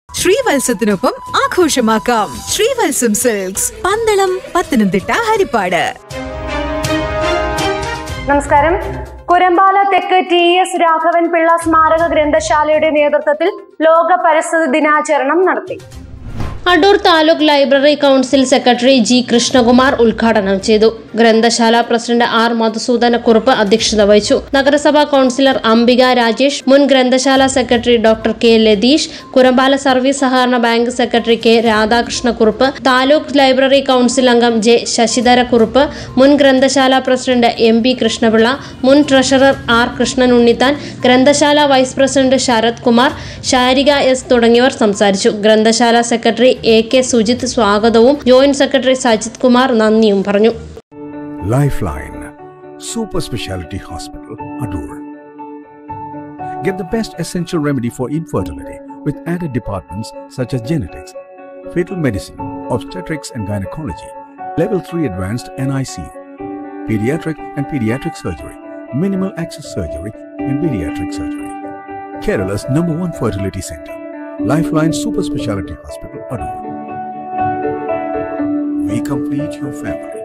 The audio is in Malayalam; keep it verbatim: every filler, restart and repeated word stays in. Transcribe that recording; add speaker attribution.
Speaker 1: ശ്രീവത്സത്തിനൊപ്പം ആഘോഷമാക്കാം. ശ്രീവത്സം സിൽക്സ്, പന്തളം, പത്തനംതിട്ട, ഹരിപ്പാട്.
Speaker 2: നമസ്കാരം. കുരമ്പാല തെക്ക് ടി എസ് രാഘവൻ പിള്ള സ്മാരക ഗ്രന്ഥശാലയുടെ നേതൃത്വത്തിൽ ലോക പരിസ്ഥിതി ദിനാചരണം നടത്തി.
Speaker 3: Adoor taluk library council secretary G Krishnakumar ഉദ്ഘാടനം ചെയ്തു. ഗ്രന്ഥശാല പ്രസിഡന്റ് ആർ മധുസൂദനക്കുറുപ്പ് അധ്യക്ഷത വഹിച്ചു. നഗരസഭാ കൗൺസിലർ അംബിക രാജേഷ്, മുൻ ഗ്രന്ഥശാല secretary doctor K Latheesh, Kurampala service സഹകരണ bank secretary K Radhakrishnakurup, taluk library council അംഗം ജെ ശശിധരക്കുറുപ്പ്, മുൻ ഗ്രന്ഥശാല പ്രസിഡന്റ് എം പി കൃഷ്ണപിള്ള, മുൻ ട്രഷറർ ആർ കൃഷ്ണൻ ഉണ്ണിത്താൻ, ഗ്രന്ഥശാല vice president Sarath Kumar, Sarika S തുടങ്ങിയവർ സംസാരിച്ചു. ഗ്രന്ഥശാല സെക്രട്ടറി എ കെ സുജിത് സ്വാഗതവും ജോയിന്റ് സെക്രട്ടറി സജിത് കുമാർ നന്ദിയും പറഞ്ഞു.
Speaker 4: Lifeline Super Speciality Hospital, Adur. Get the best essential remedy for infertility with added departments such as genetics, fetal medicine, obstetrics and gynecology, level three advanced N I C U, pediatric and pediatric surgery, minimal access surgery and pediatric surgery. Kerala's number one fertility center, Lifeline Super Speciality Hospital, Adur. We complete your family.